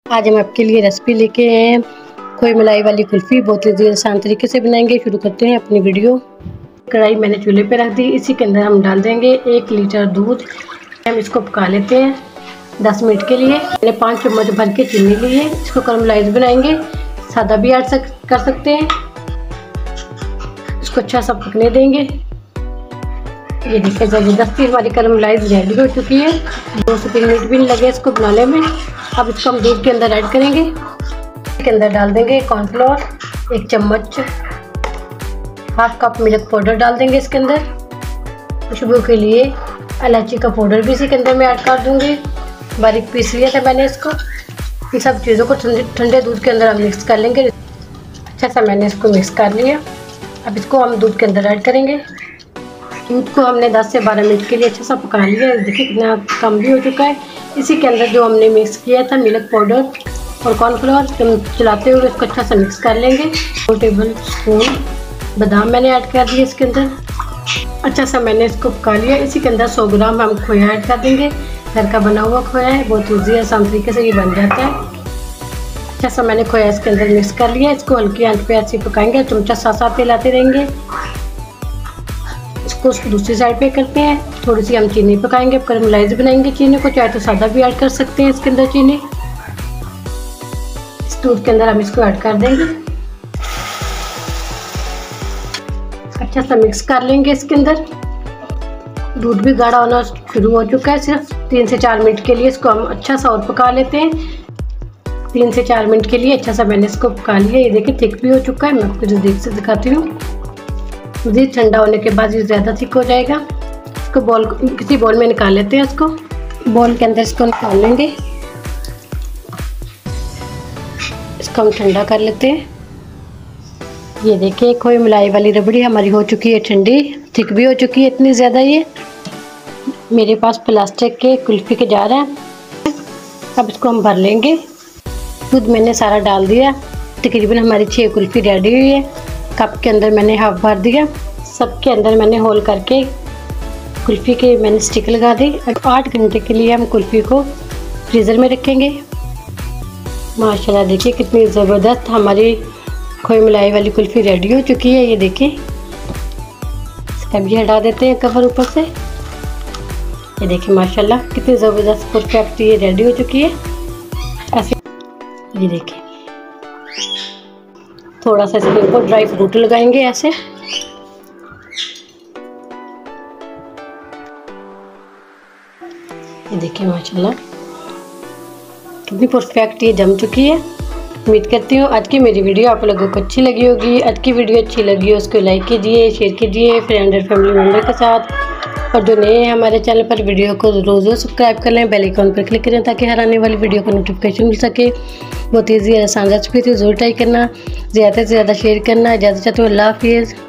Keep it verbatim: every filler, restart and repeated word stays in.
आज हम आपके लिए रेसिपी लेके आए हैं खोए मलाई वाली कुल्फ़ी। बहुत ही आसान तरीके से बनाएंगे। शुरू करते हैं अपनी वीडियो। कढ़ाई मैंने चूल्हे पे रख दी। इसी के अंदर हम डाल देंगे एक लीटर दूध। हम इसको पका लेते हैं दस मिनट के लिए। मैंने पाँच चम्मच भर के चीनी ली है। इसको कैरमलाइज बनाएंगे। सादा भी ऐड सक, कर सकते हैं। इसको अच्छा सा पकने देंगे। ये देखिए ज़बरदस्ती हमारी कैरमलाइज रेडी हो चुकी है। दो से तीन मिनट भी नहीं लगे इसको बनाने में। अब इसको हम दूध के अंदर ऐड करेंगे। इसके अंदर डाल देंगे कॉर्नफ्लोर एक चम्मच, हाफ कप मिल्क पाउडर डाल देंगे इसके अंदर। खुशबू के लिए इलायची का पाउडर भी इसी के अंदर मैं ऐड कर दूंगी। बारीक पीस लिया था मैंने इसको। इन सब चीज़ों को ठंडे दूध के अंदर हम मिक्स कर लेंगे। अच्छा सा मैंने इसको मिक्स कर लिया। अब इसको हम दूध के अंदर ऐड करेंगे। दूध को हमने दस से बारह मिनट के लिए अच्छा सा पका लिया। देखिए कितना कम भी हो चुका है। इसी के अंदर जो हमने मिक्स किया था मिल्क पाउडर और कॉर्नफ्लोर, चलाते हुए इसको अच्छा सा मिक्स कर लेंगे। दो टेबल स्पून बादाम मैंने ऐड कर दिए इसके अंदर। अच्छा सा मैंने इसको पका लिया। इसी के अंदर सौ ग्राम हम खोया ऐड कर देंगे। घर का बना हुआ खोया है, बहुत ईजी आसान तरीके से ये बन जाता है। अच्छा सा मैंने खोया इसके अंदर मिक्स कर लिया। इसको हल्की आंच पे ऐसे पकाएंगे। चमचा साथ साथ हिलाते रहेंगे। इसको उसको दूसरी साइड पे करते हैं। थोड़ी सी हम चीनी पकाएंगे। कैरमलाइज बनाएंगे चीनी को, चाहे तो सादा भी ऐड कर सकते हैं इसके अंदर चीनी। इस दूध के अंदर हम इसको ऐड कर देंगे। अच्छा सा मिक्स कर लेंगे इसके अंदर। दूध भी गाढ़ा होना शुरू हो चुका है। सिर्फ तीन से चार मिनट के लिए इसको हम अच्छा सा और पका लेते हैं। तीन से चार मिनट के लिए अच्छा सा मैंने इसको पका लिया। ये देखिए थिक भी हो चुका है। मैं आपको जो देख से दिखाती हूँ। दूध ठंडा होने के बाद ये ज़्यादा थिक हो जाएगा। इसको बॉल किसी बॉल में निकाल लेते हैं। इसको बॉल के अंदर इसको निकाल लेंगे। इसको हम ठंडा कर लेते हैं। ये देखिए खोए मलाई वाली रबड़ी हमारी हो चुकी है ठंडी। थिक भी हो चुकी है इतनी ज़्यादा। ये मेरे पास प्लास्टिक के कुल्फ़ी के जार हैं। अब इसको हम भर लेंगे। दूध मैंने सारा डाल दिया। तकरीबन हमारी छः कुल्फ़ी रेडी हुई है। कप के अंदर मैंने हाफ भर दिया। सबके अंदर मैंने होल करके कुल्फ़ी के मैंने स्टिक लगा दी। आठ घंटे के लिए हम कुल्फ़ी को फ्रीज़र में रखेंगे। माशाल्लाह देखिए कितनी ज़बरदस्त हमारी खोए मलाई वाली कुल्फ़ी रेडी हो चुकी है। ये देखिए इसका भी हटा देते हैं कवर ऊपर से। ये देखिए माशाल्लाह कितनी ज़बरदस्त परफेक्ट ये रेडी हो चुकी है। ऐसे ये देखिए थोड़ा सा इसके ऊपर ड्राई फ्रूट लगाएंगे ऐसे। ये देखिए माशाल्लाह कितनी परफेक्ट ये जम चुकी है। उम्मीद करती हूँ आज की मेरी वीडियो आप लोगों को अच्छी लगी होगी। आज की वीडियो अच्छी लगी हो उसको लाइक कीजिए, शेयर कीजिए फ्रेंड और फैमिली मेम्बर के साथ। और जो नए हैं हमारे चैनल पर वीडियो को रोज़ रोज़ सब्सक्राइब कर लें, बेल आइकन पर क्लिक करें ताकि हर आने वाली वीडियो का नोटिफिकेशन मिल सके। बहुत ईजी और आसान रेसिपी थी, ज़रूर ट्राई करना, ज़्यादा से ज़्यादा शेयर करना। इजाज़त चाहती हूँ, अल्लाह हाफिज़।